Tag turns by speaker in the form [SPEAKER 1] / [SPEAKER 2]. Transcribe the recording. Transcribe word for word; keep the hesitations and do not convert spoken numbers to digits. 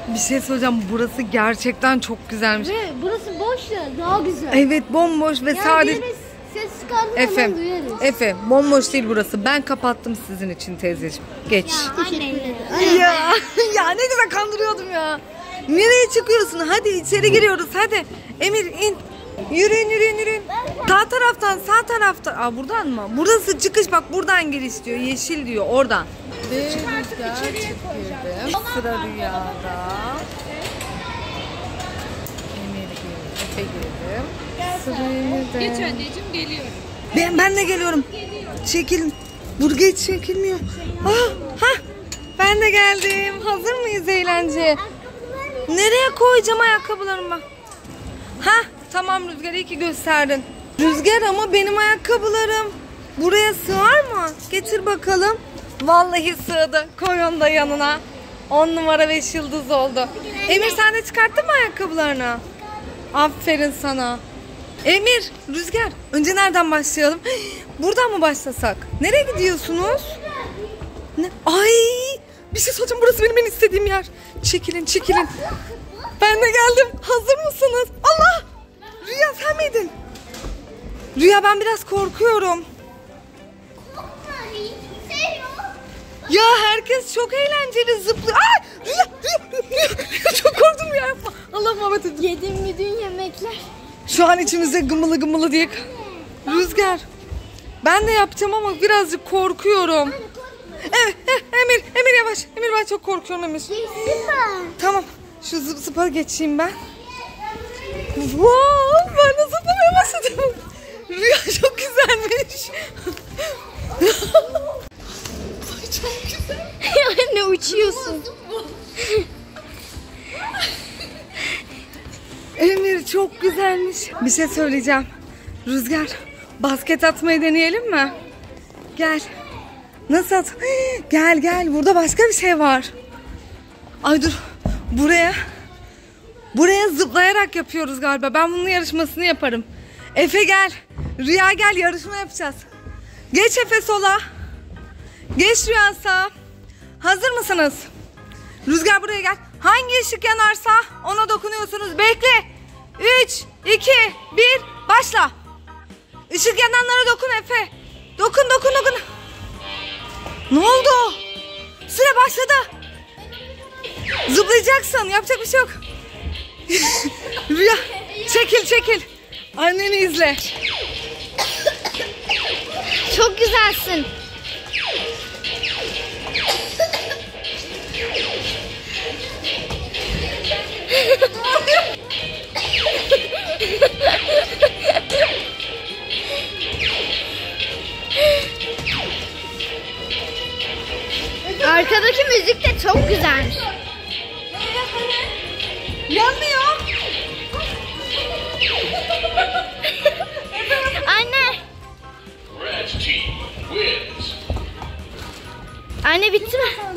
[SPEAKER 1] Bir şey söyleyeceğim, burası gerçekten çok güzelmiş.
[SPEAKER 2] Ve burası boş ya, daha güzel.
[SPEAKER 1] Evet, bomboş ve
[SPEAKER 2] yani
[SPEAKER 1] sadece...
[SPEAKER 2] ses çıkardığında
[SPEAKER 1] Efe,
[SPEAKER 2] duyarız.
[SPEAKER 1] Efe, bomboş değil burası. Ben kapattım sizin için teyzeciğim. Geç.
[SPEAKER 2] Ya anne.
[SPEAKER 1] Ya, ya ne güzel kandırıyordum ya. Nereye çıkıyorsun? Hadi içeri giriyoruz hadi. Emir in. Yürüyün yürüyün yürüyün. Sağ taraftan sağ taraftan. Aa buradan mı? Burası çıkış, bak buradan giriş diyor. Yeşil diyor oradan.
[SPEAKER 2] Çıkartıp içeriye koyacağım.
[SPEAKER 1] Sıra Rüya'da. Emir girdi. Efe girdi. Sıra Emir'de.
[SPEAKER 3] Geç anneciğim, geliyorum.
[SPEAKER 1] Ben, ben de geliyorum. Çekilin. Buraya çekilmiyor. Ah, ha, ben de geldim. Hazır mıyız eğlence? Nereye koyacağım ayakkabılarımı? Ha, tamam Rüzgar, iyi ki gösterdin. Rüzgar, ama benim ayakkabılarım buraya sığar mı? Getir bakalım. Vallahi sığdı. Koy onu da yanına. On numara beş yıldız oldu. Emir, sen de çıkarttın mı ayakkabılarını? Aferin sana. Emir, Rüzgar, önce nereden başlayalım? Buradan mı başlasak? Nereye gidiyorsunuz? Ne? Ay, bir şey soracağım, burası benim en istediğim yer. Çekilin çekilin. Ben de geldim. Hazır mısınız? Allah! Rüya, sen miydin? Rüya, ben biraz korkuyorum. Ya herkes çok eğlenceli zıplıyor. Ay! Rüya, Rüya, Rüya, Rüya, çok korktum ya. Allah Muhammed edin.
[SPEAKER 2] Yedim mi dün yemekler?
[SPEAKER 1] Şu an içimizde gımılı gımılı diye. Rüzgar, ben de yapacağım ama birazcık korkuyorum. Evet, Emir, Emir yavaş. Emir, ben çok korkuyorum Emir. Tamam, şu zıp zıpa geçeyim ben. Wow, ben de zıplamaya başladım. Rüya çok güzelmiş. Ay, çok güzel.
[SPEAKER 2] Anne, uçuyorsun.
[SPEAKER 1] Emir, çok güzelmiş. Bir şey söyleyeceğim. Rüzgar, basket atmayı deneyelim mi? Gel. Nasıl at? Gel gel, burada başka bir şey var. Ay dur, buraya buraya zıplayarak yapıyoruz galiba. Ben bunun yarışmasını yaparım. Efe gel, Rüya gel, yarışma yapacağız. Geç Efe sola. Geç Rüya sağa. Hazır mısınız? Rüzgar, buraya gel. Hangi ışık yanarsa ona dokunuyorsunuz. Bekle. üç, iki, bir, başla. Işık yananlara dokun Efe. Dokun dokun dokun. Ne oldu? Süre başladı. Zıplayacaksın. Yapacak bir şey yok. Rüya, çekil çekil. Anneni izle.
[SPEAKER 2] Çok güzelsin. Arkadaki müzik de çok güzelmiş.
[SPEAKER 1] Yanmıyor.
[SPEAKER 2] Anne. Anne, bitti mi?